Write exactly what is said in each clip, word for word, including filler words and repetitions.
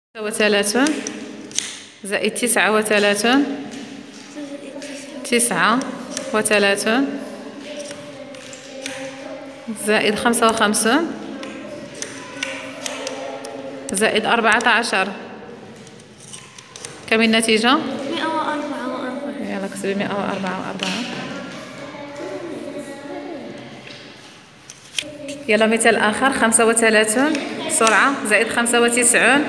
وثلاثون زائد تسعة وثلاثون تسعة وثلاثون زائد خمسة وخمسون زائد أربعة عشر. كم النتيجة؟ مئة وأربعة وأربعة. يلا اكتبي مئة وأربعة وأربعة. يلا مثال آخر. خمسة وثلاثون بسرعة زائد خمسة وتسعون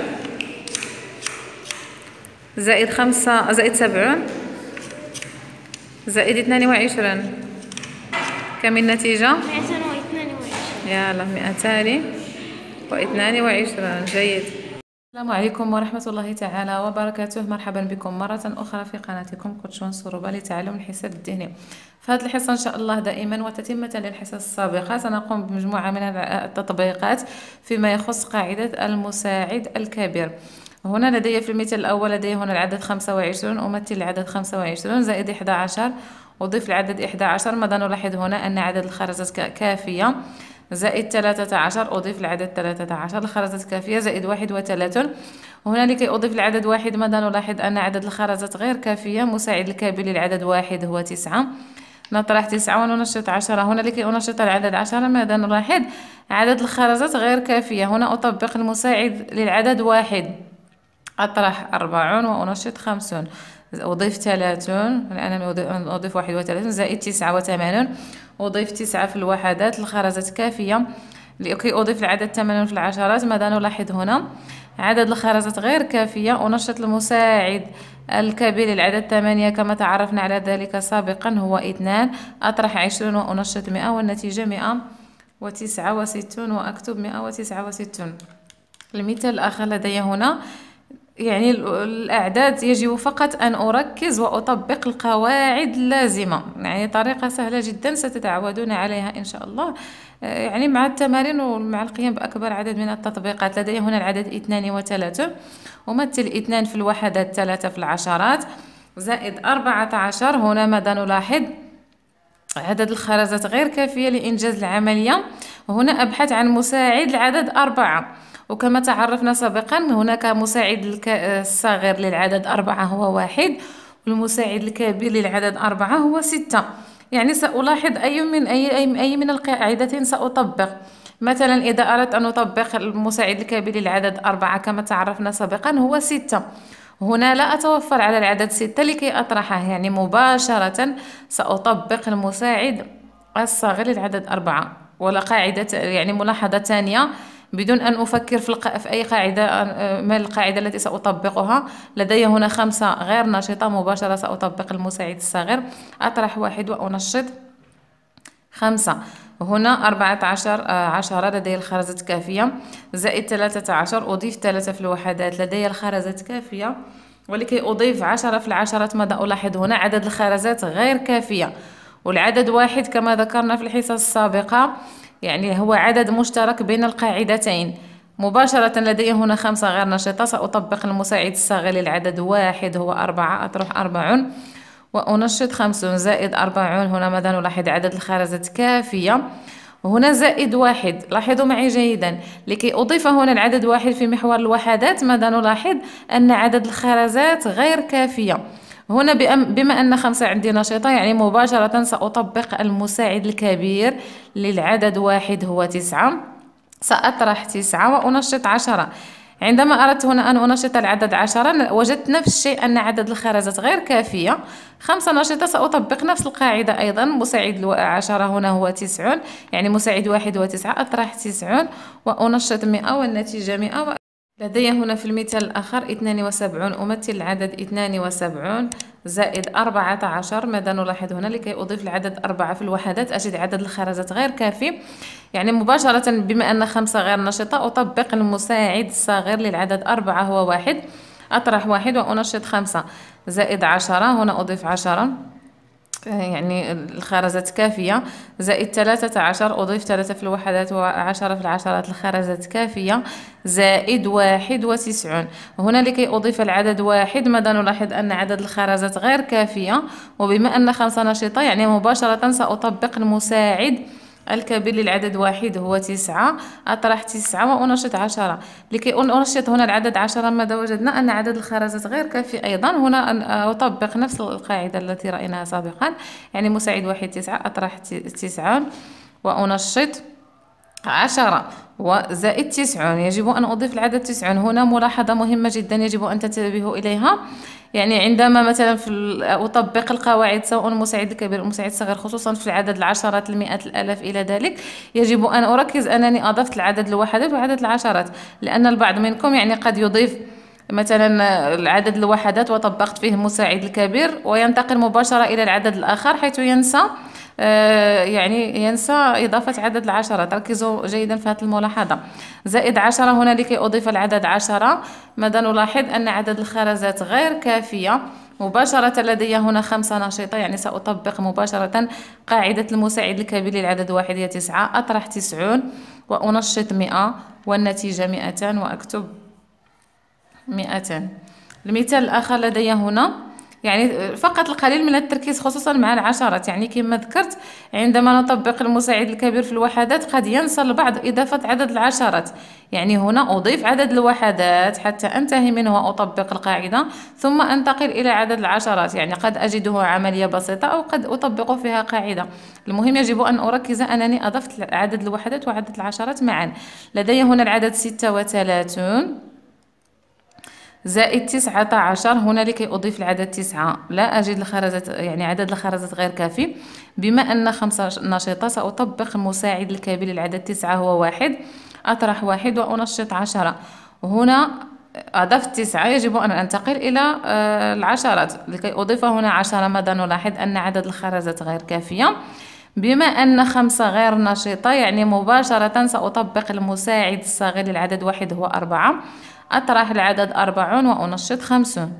زائد خمسة زائد سبعون زائد اثنان وعشرون. كم النتيجة؟ مئتان واثنان وعشرون. يلا مئتان واثنان وعشرون. جيد. السلام عليكم ورحمة الله تعالى وبركاته. مرحبا بكم مرة أخرى في قناتكم كوتش صروبة لتعلم الحساب الذهني. في هذه الحصة إن شاء الله دائما وتتمة للحصص السابقة سنقوم بمجموعة من التطبيقات فيما يخص قاعدة المساعد الكبير. هنا لدي في المثال الأول لدي هنا العدد خمسة وعشرون، أمثل العدد خمسة وعشرون زائد إحدى عشر، أضيف العدد إحدى عشر. ماذا نلاحظ هنا؟ أن عدد الخرزات كافية. زائد ثلاثة عشر، أضيف العدد ثلاثة عشر، الخرزات كافية. زائد واحد وثلاثون. هنا لكي أضيف العدد واحد ماذا نلاحظ؟ أن عدد الخرزات غير كافية. مساعد الكبير للعدد واحد هو تسعة. نطرح تسعة وننشط عشرة. هنا لكي أنشط العدد عشرة ماذا نلاحظ؟ عدد الخرزات غير كافية. هنا أطبق المساعد للعدد واحد. أطرح أربعون وأنشط خمسون. أضيف ثلاثون لأن أضيف واحد وثلاثون. زائد تسعة وثمانون. أضيف تسعة في الوحدات، الخرزات كافية. لكي أضيف العدد ثمانون في العشرات ماذا نلاحظ هنا؟ عدد الخرزات غير كافية. أنشط المساعد الكبير للعدد ثمانية كما تعرفنا على ذلك سابقا هو اثنان. أطرح عشرون وأنشط مئة والنتيجة مئة وتسعة وستون وأكتب مئة وتسعة وستون. المثال الآخر لدي هنا يعني الأعداد يجب فقط أن أركز وأطبق القواعد اللازمة، يعني طريقة سهلة جدا ستتعودون عليها إن شاء الله يعني مع التمارين ومع القيام بأكبر عدد من التطبيقات. لدي هنا العدد اثنان وثلاثون، أمثل اثنان في الوحدات ثلاثة في العشرات. زائد أربعة عشر. هنا ماذا نلاحظ؟ عدد الخرزات غير كافية لإنجاز العملية. هنا أبحث عن مساعد العدد أربعة، وكما تعرفنا سابقا هناك مساعد الصغير للعدد أربعة هو واحد، والمساعد الكبير للعدد أربعة هو ستة. يعني سألاحظ أي من أي أي من القاعدتين سأطبق. مثلا إذا أردت أن أطبق المساعد الكبير للعدد أربعة كما تعرفنا سابقا هو ستة. هنا لا أتوفر على العدد ستة لكي أطرحه، يعني مباشرة سأطبق المساعد الصغير للعدد أربعة. ولا قاعدة يعني ملاحظة ثانية بدون أن أفكر في, الق... في أي قاعدة ما القاعدة التي سأطبقها. لدي هنا خمسة غير نشطة، مباشرة سأطبق المساعد الصغير. أطرح واحد وأنشط خمسة. هنا أربعة عشر عشرة لدي الخرزات كافية. زائد ثلاثة عشر، أضيف ثلاثة في الوحدات، لدي الخرزات كافية. ولكي أضيف عشرة في العشرات ماذا ألاحظ هنا؟ عدد الخرزات غير كافية. والعدد واحد كما ذكرنا في الحصص السابقة يعني هو عدد مشترك بين القاعدتين. مباشرة لدي هنا خمسة غير نشطة، سأطبق المساعد الصغير للعدد واحد هو أربعة. أطرح أربعون وأنشط خمسون. زائد أربعون. هنا ماذا نلاحظ؟ عدد الخرزات كافية. هنا زائد واحد. لاحظوا معي جيدا، لكي أضيف هنا العدد واحد في محور الوحدات ماذا نلاحظ؟ أن عدد الخرزات غير كافية. هنا بما أن خمسة عندي نشطة يعني مباشرة سأطبق المساعد الكبير للعدد واحد هو تسعة. سأطرح تسعة وأنشط عشرة. عندما أردت هنا أن أنشط العدد عشرة وجدت نفس الشيء أن عدد الخرزات غير كافية. خمسة نشطة، سأطبق نفس القاعدة أيضا. مساعد عشرة هنا هو تسعون، يعني مساعد واحد هو تسعة. أطرح تسعون وأنشط مئة والنتيجة مئة. لدي هنا في المثال الآخر اثنان وسبعون، أمثل العدد اثنان وسبعون زائد أربعة عشر. ماذا نلاحظ هنا؟ لكي أضيف العدد أربعة في الوحدات أجد عدد الخرزات غير كافي. يعني مباشرة بما أن خمسة غير نشطة أطبق المساعد الصغير للعدد أربعة هو واحد. أطرح واحد وأنشط خمسة. زائد عشرة. هنا أضيف عشرة يعني الخرزات كافية. زائد ثلاثة عشر، أضيف ثلاثة في الوحدات وعشرة في العشرات، الخرزات كافية. زائد واحد وتسعون. هنا لكي أضيف العدد واحد ماذا نلاحظ؟ أن عدد الخرزات غير كافية. وبما أن خمسة نشطة يعني مباشرة سأطبق المساعد الكبير للعدد واحد هو تسعة، أطرح تسعة وأنشط عشرة. لكي أنشط هنا العدد عشرة ماذا وجدنا؟ أن عدد الخرزات غير كافي أيضا. هنا أن أطبق نفس القاعدة التي رأيناها سابقا، يعني مساعد واحد تسعة، أطرح تسعة وأنشط عشرة وزائد تسعون. يجب أن أضيف العدد تسعون. هنا ملاحظة مهمة جدا يجب أن تنتبهوا إليها، يعني عندما مثلا في أطبق القواعد سواء مساعد الكبير أو مساعد الصغير، خصوصا في العدد العشرات المئات الآلاف إلى ذلك، يجب أن أركز أنني أضفت العدد الوحدات وعدد العشرات، لأن البعض منكم يعني قد يضيف مثلا العدد الوحدات وطبقت فيه مساعد الكبير وينتقل مباشرة إلى العدد الآخر حيث ينسى آه يعني ينسى إضافة عدد العشرات. ركزوا جيدا في هذه الملاحظة. زائد عشرة هنا لكي أضيف العدد عشرة، ماذا نلاحظ؟ أن عدد الخرزات غير كافية. مباشرة لدي هنا خمسة نشيطة، يعني سأطبق مباشرة قاعدة المساعد الكبير للعدد واحد هي تسعة، أطرح تسعون وأنشط مئة والنتيجة مئتان وأكتب مئتان. المثال الآخر لدي هنا يعني فقط القليل من التركيز خصوصا مع العشرات، يعني كما ذكرت عندما نطبق المساعد الكبير في الوحدات قد ينسى البعض إضافة عدد العشرات، يعني هنا أضيف عدد الوحدات حتى أنتهي منه وأطبق القاعدة ثم أنتقل إلى عدد العشرات، يعني قد أجده عملية بسيطة أو قد أطبق فيها قاعدة. المهم يجب أن أركز أنني أضفت عدد الوحدات وعدد العشرات معا. لدي هنا العدد ستة وثلاثون زائد تسعة عشر. هنا لكي أضيف العدد تسعة لا أجد الخرزات، يعني عدد الخرزات غير كافي. بما أن خمسة نشيطة سأطبق المساعد الكبير للعدد تسعة هو واحد، أطرح واحد وأنشط عشرة. هنا أضفت تسعة، يجب أن أنتقل إلى العشرات لكي أضيف هنا عشرة. ماذا نلاحظ؟ أن عدد الخرزات غير كافية. بما أن خمسة غير نشيطة يعني مباشرة سأطبق المساعد الصغير للعدد واحد هو أربعة، أطرح العدد أربعون وأنشط خمسون.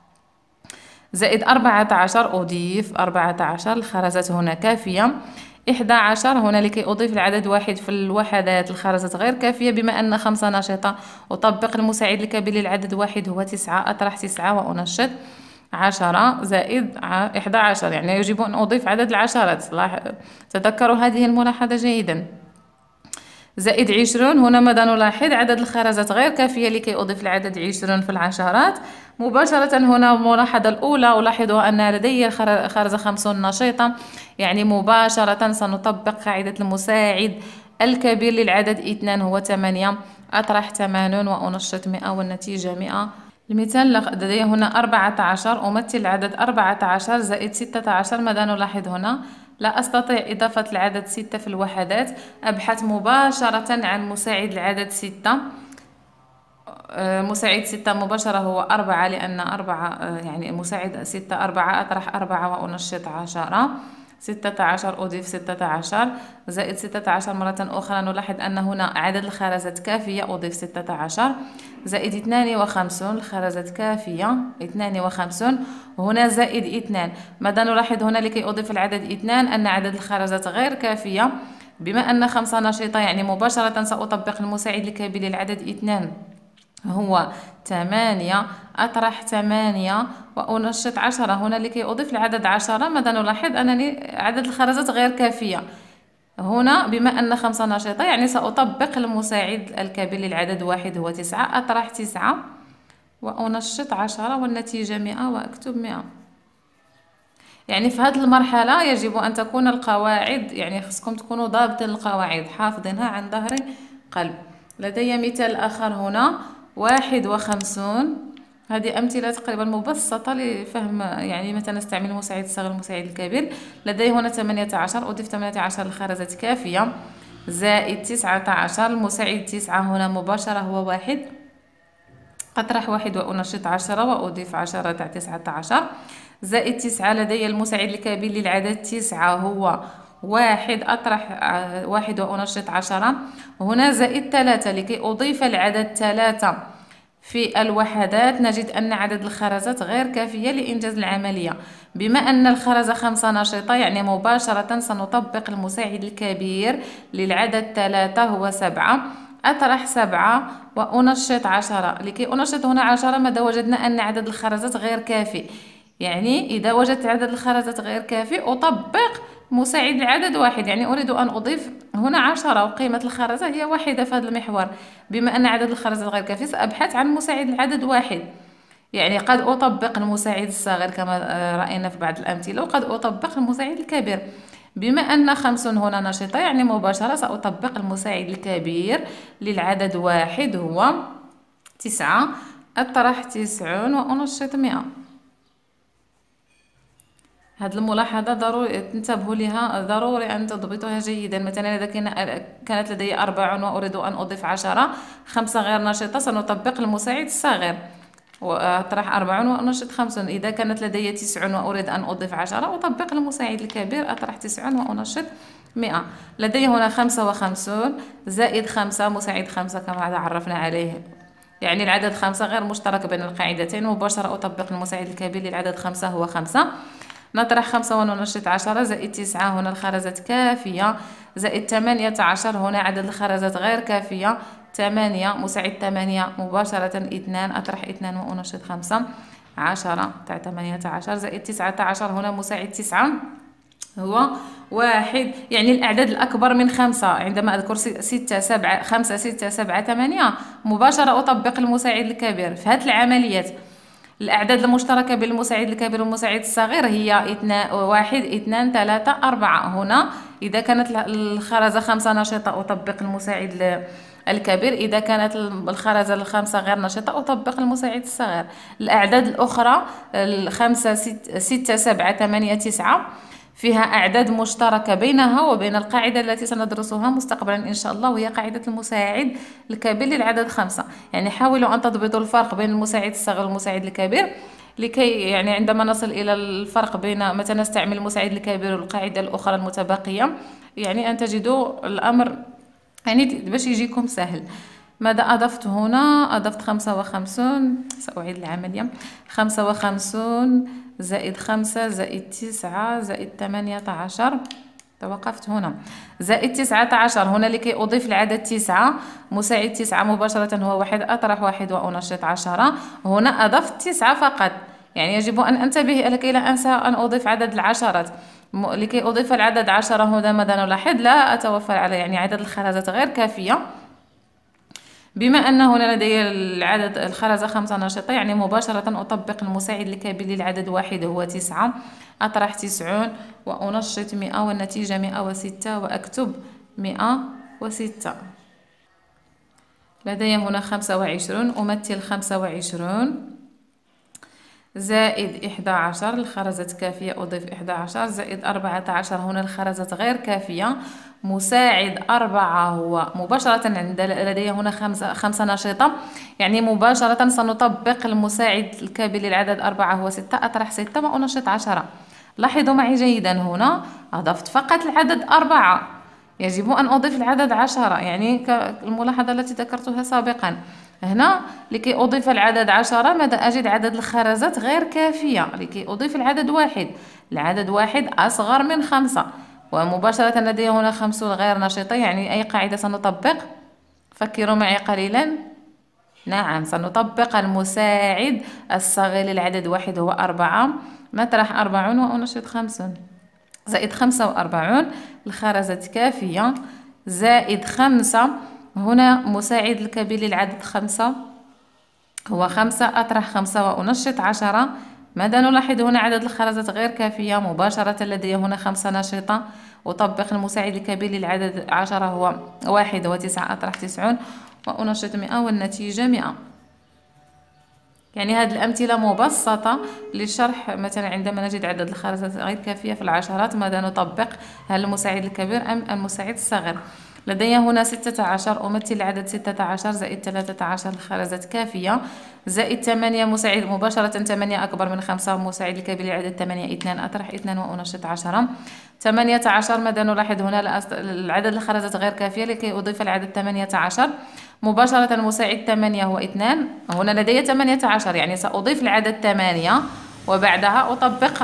زائد أربعة عشر، أضيف أربعة عشر، الخرزات هنا كافية. إحدى عشر هنا لكي أضيف العدد واحد في الوحدات الخرزات غير كافية. بما أن خمسة نشطة أطبق المساعد الكبير للعدد واحد هو تسعة، أطرح تسعة وأنشط عشرة زائد إحدى عشر، يعني يجب أن أضيف عدد العشرات. تذكروا هذه الملاحظة جيدا. زائد عشرون، هنا ماذا نلاحظ؟ عدد الخرزات غير كافية لكي أضيف العدد عشرون في العشرات. مباشرة هنا الملاحظة الأولى ألاحظها أن لدي خرزة خمسون نشيطة، يعني مباشرة سنطبق قاعدة المساعد الكبير للعدد اثنان هو ثمانية، أطرح ثمانون وأنشط مئة والنتيجة مئة. المثال لدي هنا أربعة عشر، أمثل العدد أربعة عشر زائد ستة عشر. ماذا نلاحظ هنا؟ لا أستطيع إضافة العدد ستة في الوحدات، أبحث مباشرة عن مساعد العدد ستة. مساعد ستة مباشرة هو أربعة، لأن أربعة يعني مساعد ستة أربعة، أطرح أربعة وأنشط عشرة. ستة عشر أضيف ستة عشر زائد ستة عشر مرة أخرى. نلاحظ أن هنا عدد الخرزات كافية، أضيف ستة عشر زائد اثنان وخمسون، الخرزات كافية اثنان وخمسون. هنا زائد اثنان. ماذا نلاحظ هنا لكي أضيف العدد اثنان؟ أن عدد الخرزات غير كافية. بما أن خمسة نشيطة يعني مباشرة سأطبق المساعد الكبير للعدد اثنان هو ثمانية، أطرح ثمانية وأنشط عشرة. هنا لكي أضيف العدد عشرة ماذا نلاحظ؟ أنني عدد الخرزات غير كافية. هنا بما أن خمسة نشيطة يعني سأطبق المساعد الكبير للعدد واحد هو تسعة، أطرح تسعة وأنشط عشرة والنتيجة مئة وأكتب مئة. يعني في هذه المرحلة يجب أن تكون القواعد، يعني خصكم تكونوا ضابطين القواعد حافظينها عن ظهر قلب. لدي مثال آخر هنا واحد وخمسون. هذه أمثلة تقريبا مبسطة لفهم يعني متى نستعمل المساعد الصغير والمساعد الكبير. لدي هنا ثمانية عشر، أضيف ثمانية عشر، الخرزات كافية. زائد تسعة عشر، المساعد تسعة هنا مباشرة هو واحد، أطرح واحد وأنشط عشرة وأضيف عشرة تاع تسعة عشر. زائد تسعة، لدي المساعد الكبير للعدد تسعة هو واحد، أطرح واحد وأنشط عشرة. هنا زائد ثلاثة، لكي أضيف العدد ثلاثة في الوحدات نجد أن عدد الخرزات غير كافية لإنجاز العملية. بما أن الخرزة خمسة نشيطة يعني مباشرة سنطبق المساعد الكبير للعدد ثلاثة هو سبعة، أطرح سبعة وأنشط عشرة. لكي أنشط هنا عشرة ماذا وجدنا؟ أن عدد الخرزات غير كافي، يعني إذا وجدت عدد الخرزات غير كافي أطبق مساعد العدد واحد، يعني أريد أن أضيف هنا عشرة وقيمة الخرزة هي واحدة في هذا المحور. بما أن عدد الخرزات غير كافي سأبحث عن مساعد العدد واحد. يعني قد أطبق المساعد الصغير كما رأينا في بعض الأمثلة، وقد أطبق المساعد الكبير. بما أن خمس هنا نشطة يعني مباشرة سأطبق المساعد الكبير للعدد واحد هو تسعة. أطرح تسعون وأنشط مئة. هذه الملاحظة ضروري تنتبهوا لها، ضروري أن تضبطوها جيدا. مثلا إذا كانت لدي أربع وأريد أن أضيف عشرة، خمسة غير نشطة، سنطبق المساعد الصغير وأطرح أربع وأنشط خمسون. إذا كانت لدي تسع وأريد أن أضيف عشرة، أطبق المساعد الكبير، أطرح تسع وأنشط مئة. لدي هنا خمسة وخمسون زائد خمسة، مساعد خمسة كما تعرفنا عليه، يعني العدد خمسة غير مشترك بين القاعدتين. مباشرة أطبق المساعد الكبير للعدد خمسة هو خمسة. نطرح خمسة وننشط عشرة زائد تسعة، هنا الخرزات كافية، زائد ثمانية عشر، هنا عدد الخرزات غير كافية، ثمانية، مساعد ثمانية مباشرة اثنان، أطرح اثنان وأنشط خمسة، عشرة تاع ثمانية عشر زائد تسعة عشر، هنا مساعد تسعة هو واحد. يعني الأعداد الأكبر من خمسة، عندما أذكر ستة سبعة خمسة ستة سبعة ثمانية مباشرة أطبق المساعد الكبير. في هذه العمليات الأعداد المشتركة بين المساعد الكبير والمساعد الصغير هي اثنان واحد اثنان ثلاثة أربعة. هنا إذا كانت الخرزة خمسة نشطة أطبق المساعد الكبير، إذا كانت الخرزة الخمسة غير نشطة أطبق المساعد الصغير. الأعداد الأخرى الخمسة ستة سبعة ثمانية تسعة فيها أعداد مشتركة بينها وبين القاعدة التي سندرسها مستقبلا إن شاء الله، وهي قاعدة المساعد الكبير للعدد خمسة. يعني حاولوا أن تضبطوا الفرق بين المساعد الصغير والمساعد الكبير، لكي يعني عندما نصل إلى الفرق بين متى نستعمل المساعد الكبير والقاعدة الأخرى المتبقية، يعني أن تجدوا الأمر يعني باش يجيكم سهل. ماذا أضفت هنا؟ أضفت خمسة وخمسون، سأعيد العملية، خمسة وخمسون زائد خمسة زائد تسعة زائد ثمانية عشر، توقفت هنا، زائد تسعة عشر. هنا لكي أضيف العدد تسعة، مساعد تسعة مباشرة هو واحد، أطرح واحد وأنشط عشرة. هنا أضفت تسعة فقط، يعني يجب أن أنتبه لكي لا أنسى أن أضيف عدد العشرات. لكي أضيف العدد عشرة هنا ماذا نلاحظ؟ لا أتوفر على يعني عدد الخرزات غير كافية. بما أن هنا لدي العدد الخرزة خمسة نشطة، يعني مباشرة أطبق المساعد الكبير للعدد واحد هو تسعة، أطرح تسعون وأنشط مئة، والنتيجة مئة وستة، وأكتب مئة وستة. لدي هنا خمسة وعشرون، أمثل خمسة وعشرون زائد إحدى عشر، الخرزات كافية أضيف إحدى عشر، زائد أربعة عشر، هنا الخرزات غير كافية، مساعد أربعة هو مباشرة عند لدي هنا خمسة, خمسة نشطة، يعني مباشرة سنطبق المساعد الكبير للعدد أربعة هو ستة، أطرح ستة وأنشط عشرة. لاحظوا معي جيدا، هنا أضفت فقط العدد أربعة، يجب أن أضيف العدد عشرة، يعني كالملاحظة التي ذكرتها سابقا. هنا لكي أضيف العدد عشرة ماذا أجد؟ عدد الخرزات غير كافية. لكي أضيف العدد واحد، العدد واحد أصغر من خمسة، ومباشرة لدي هنا خمسون غير نشطة، يعني أي قاعدة سنطبق؟ فكروا معي قليلا. نعم، سنطبق المساعد الصغير للعدد واحد هو أربعة، نطرح أربعون وأنشط خمسون، زائد خمسة وأربعون، الخرزات كافية، زائد خمسة، هنا مساعد الكبير للعدد خمسة هو خمسة، أطرح خمسة وأنشط عشرة. ماذا نلاحظ هنا؟ عدد الخرزات غير كافية، مباشرة لدي هنا خمسة نشطة، أطبق المساعد الكبير للعدد عشرة هو واحد وتسعة، أطرح تسعون وأنشط مئة، والنتيجة مئة. يعني هذه الأمثلة مبسطة للشرح. مثلا عندما نجد عدد الخرزات غير كافية في العشرات، ماذا نطبق؟ هل المساعد الكبير أم المساعد الصغير؟ لدي هنا ستة عشر، أمثل العدد ستة عشر زائد ثلاثة عشر، الخرزات كافية، زائد ثمانية، مساعد مباشرة ثمانية أكبر من خمسة، مساعد الكبير للعدد ثمانية اثنان، أطرح اثنان وأنشط عشرة. ثمانية عشر، ماذا نلاحظ هنا؟ العدد الخرزات غير كافية، لكي أضيف العدد ثمانية عشر مباشرة المساعد ثمانية هو اثنان، هنا لدي ثمانية عشر، يعني سأضيف العدد ثمانية وبعدها أطبق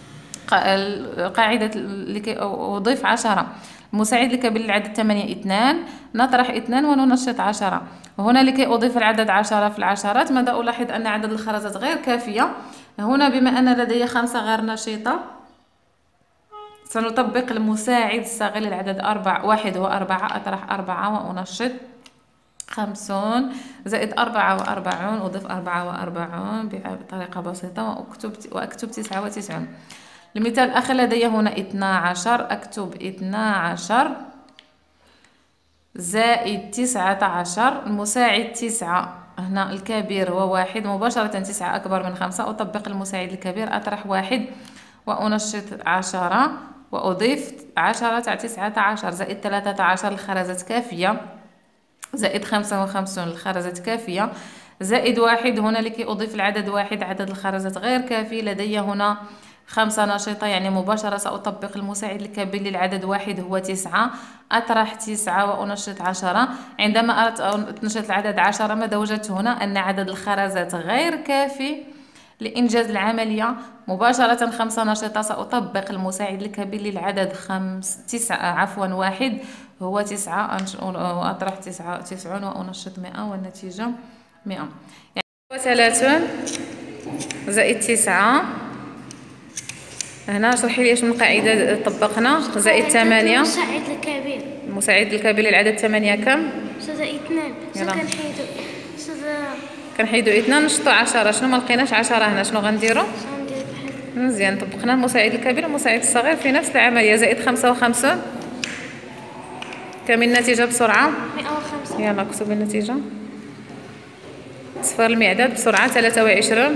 القاعدة لكي أضيف عشرة. مساعد الكبير للعدد ثمانية اثنان، نطرح اثنان وننشط عشرة. هنا لكي أضيف العدد عشرة في العشرات، ماذا ألاحظ؟ أن عدد الخرزات غير كافية. هنا بما أن لدي خمسة غير نشطة سنطبق المساعد الصغير للعدد أربع. واحد هو أربعة، أطرح أربعة وأنشط خمسون، زائد أربعة وأربعون، أضيف أربعة وأربعون بطريقة بسيطة وأكتب وأكتب تسعة وتسعون. المثال الآخر لدي هنا اثنا عشر، أكتب اثنا عشر زائد تسعة عشر. المساعد تسعة، هنا الكبير هو واحد، مباشرة تسعة أكبر من خمسة، أطبق المساعد الكبير، أطرح واحد وأنشط عشرة وأضيف عشرة تاع تسعة عشر، زائد ثلاثة عشر الخرزت كافية، زائد خمسة وخمسون الخرزت كافية، زائد واحد هنا لكي أضيف العدد واحد، عدد الخرزت غير كافي، لدي هنا خمسة نشطة، يعني مباشرة سأطبق المساعد الكبير للعدد واحد هو تسعة، أطرح تسعة وأنشط عشرة. عندما أردت أن أنشط العدد عشرة ماذا وجدت هنا؟ أن عدد الخرزات غير كافي لإنجاز العملية. مباشرة خمسة نشطة، سأطبق المساعد الكبير للعدد خمس تسعة عفوا واحد هو تسعة، وأطرح تسعة تسعون وأنشط مئة، والنتيجة مئة. يعني ثلاثون زائد تسعة، هنا شرحي لي اش من قاعدة طبقنا، زائد ثمانية. المساعد الكبير المساعد الكبير للعدد ثمانية كم؟ زائد اثنان. كنحيدو كنحيدو اثنان، نشطو عشرة. شنو ما لقيناش عشرة هنا، شنو غنديرو؟ غندير بحال مزيان، طبقنا المساعد الكبير والمساعد الصغير في نفس العملية. زائد خمسة وخمسون، كم النتيجة بسرعة؟ مئة وخمسة. يلا اكتبي النتيجة، صفر المعداد بسرعة. ثلاثة وعشرون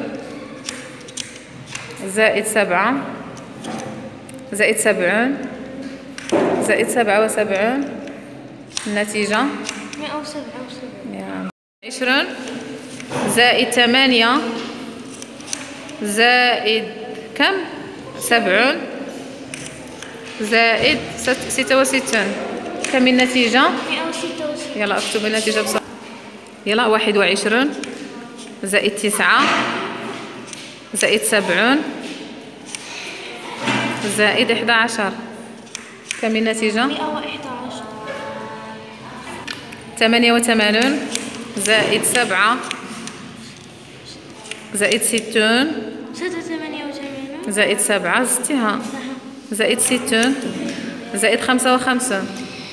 زائد سبعة زائد سبعون زائد سبعة وسبعون، النتيجة مئة وسبعة وسبعين. عشرون زائد ثمانية زائد كم؟ سبعون زائد ستة وستون، كم النتيجة؟ مئة وستة وستين. يلا اكتب النتيجة بسرعة. يلا واحد وعشرون زائد تسعة زائد سبعون زائد إحدى عشر، كم النتيجة؟ مئة وإحدى عشر. ثمانية وثمانون زائد سبعة زائد ستون ستة ثمانية وثمانون زائد سبعة زدتيها، زائد ستون زائد خمسة وخمسون.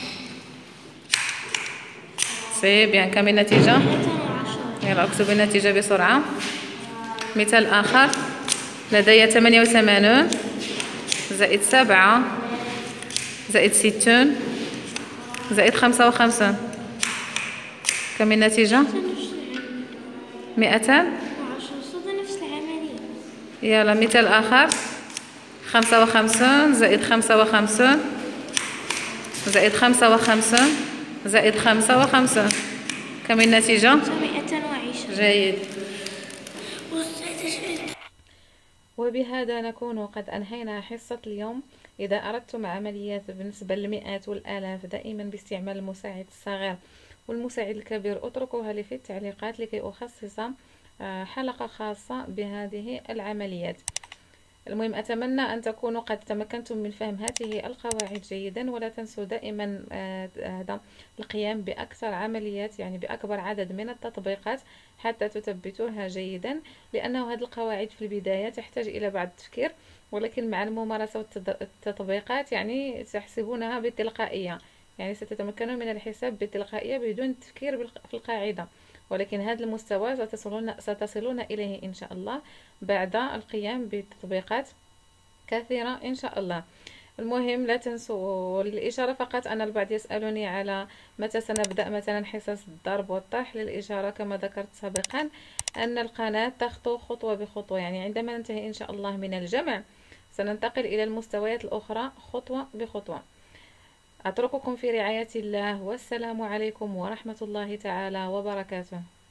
سي بيان، كم النتيجة؟ يلا اكتب النتيجة بسرعة. مثال آخر لدي ثمانية وثمانون زائد سبعة زائد ستون زائد خمسة وخمسون، كم النتيجة؟ مئتان وعشرة. نفس العملية. يلا مثال آخر خمسة وخمسون زائد خمسة وخمسون زائد خمسة وخمسون زائد خمسة وخمسون، كم النتيجة؟ مئتان وعشرين. جيد. وبهذا نكون قد أنهينا حصة اليوم. إذا أردتم عمليات بالنسبة للمئات والآلاف دائما باستعمال المساعد الصغير والمساعد الكبير اتركوها لي في التعليقات لكي أخصص حلقة خاصة بهذه العمليات. المهم أتمنى أن تكونوا قد تمكنتم من فهم هذه القواعد جيدا، ولا تنسوا دائما هذا القيام بأكثر عمليات، يعني بأكبر عدد من التطبيقات حتى تثبتوها جيدا، لأنه هذه القواعد في البداية تحتاج إلى بعض التفكير، ولكن مع الممارسة والتطبيقات يعني تحسبونها بالتلقائية، يعني ستتمكنون من الحساب بالتلقائية بدون التفكير في القاعدة. ولكن هذا المستوى ستصلون, ستصلون إليه إن شاء الله بعد القيام بتطبيقات كثيرة إن شاء الله. المهم لا تنسوا للإشارة فقط، أن البعض يسألني على متى سنبدأ مثلا حصص الضرب والطرح. للإشارة كما ذكرت سابقا أن القناة تخطو خطوة بخطوة، يعني عندما ننتهي إن شاء الله من الجمع سننتقل إلى المستويات الأخرى خطوة بخطوة. أترككم في رعاية الله، والسلام عليكم ورحمة الله تعالى وبركاته.